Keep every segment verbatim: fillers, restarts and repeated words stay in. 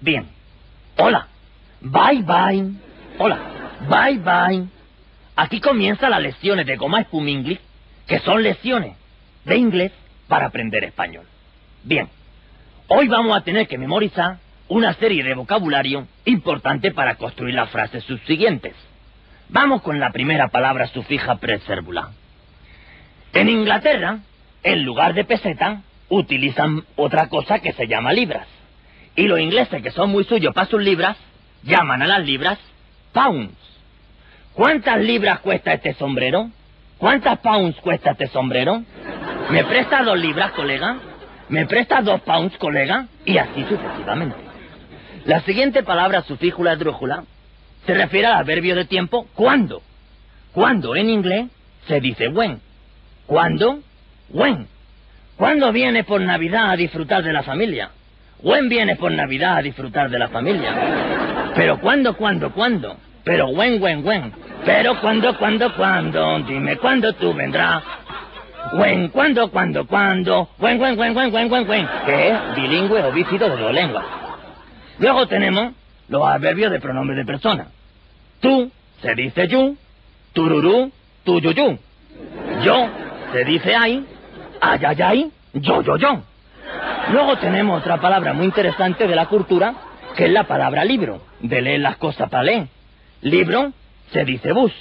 Bien. Hola. Bye, bye. Hola. Bye, bye. Aquí comienzan las lecciones de Goma Espuma English, que son lecciones de inglés para aprender español. Bien. Hoy vamos a tener que memorizar una serie de vocabulario importante para construir las frases subsiguientes. Vamos con la primera palabra sufija presérvula. En Inglaterra, en lugar de peseta, utilizan otra cosa que se llama libras. Y los ingleses, que son muy suyos para sus libras, llaman a las libras pounds. ¿Cuántas libras cuesta este sombrero? ¿Cuántas pounds cuesta este sombrero? ¿Me prestas dos libras, colega? ¿Me prestas dos pounds, colega? Y así sucesivamente. La siguiente palabra sufíjula esdrújula se refiere al adverbio de tiempo cuando. Cuando en inglés se dice when. ¿Cuándo? When. ¿Cuándo vienes por Navidad a disfrutar de la familia? When vienes por Navidad a disfrutar de la familia. Pero ¿cuándo, cuándo, cuándo? Pero when, when, when. Pero ¿cuándo, cuándo, cuándo? Dime cuándo tú vendrás. When, ¿cuándo, cuándo, cuándo? When, when, when, when, when, when, when. Que es bilingüe o bífido de dos lenguas. Luego tenemos los adverbios de pronombre de persona. Tú se dice you, tururú, tuyuyú. Yo se dice ay, ayayay, yo, yo, yo. Luego tenemos otra palabra muy interesante de la cultura, que es la palabra libro, de leer las cosas para leer. Libro se dice bus.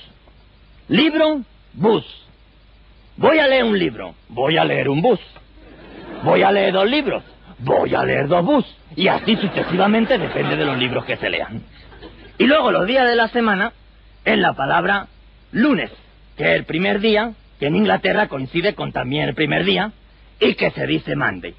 Libro, bus. Voy a leer un libro, voy a leer un bus. Voy a leer dos libros, voy a leer dos bus. Y así sucesivamente, depende de los libros que se lean. Y luego los días de la semana es la palabra lunes, que es el primer día, que en Inglaterra coincide con también el primer día, y que se dice Monday.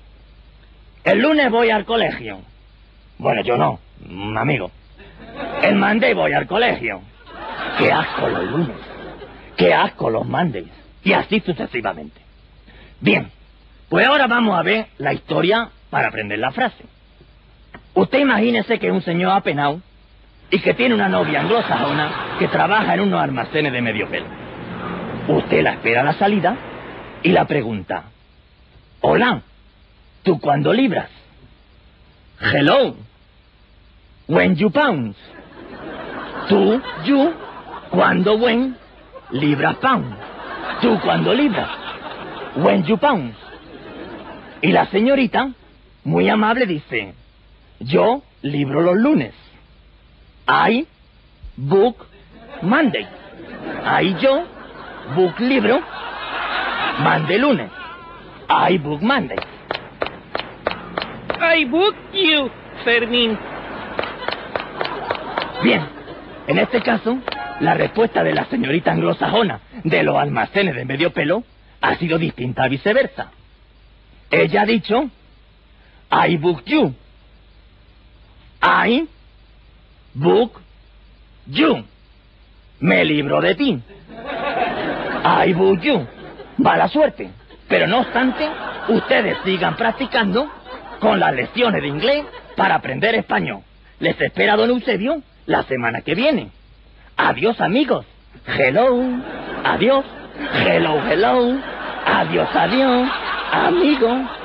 El lunes voy al colegio. Bueno, yo no, un amigo. El Monday voy al colegio. Qué asco los lunes. Qué asco los Mondays. Y así sucesivamente. Bien, pues ahora vamos a ver la historia para aprender la frase. Usted imagínese que es un señor apenado y que tiene una novia anglosajona que trabaja en unos almacenes de medio pelo. Usted la espera a la salida y la pregunta: hola, ¿tú cuándo libras? Hello, when you pounds. Tú, you, cuando when, libras pound. Tú cuando libras, when you pounds. Y la señorita, muy amable, dice: yo libro los lunes. I book Monday. I yo book libro Monday lunes. I book Monday. I book you, Fermín. Bien, en este caso, la respuesta de la señorita anglosajona de los almacenes de medio pelo ha sido distinta a viceversa. Ella ha dicho: I book you. I book you. Me libro de ti. I book you. Mala suerte. Pero no obstante, ustedes sigan practicando con las lecciones de inglés para aprender español. Les espera don Eusebio la semana que viene. Adiós, amigos. Hello. Adiós. Hello, hello. Adiós, adiós. Amigos.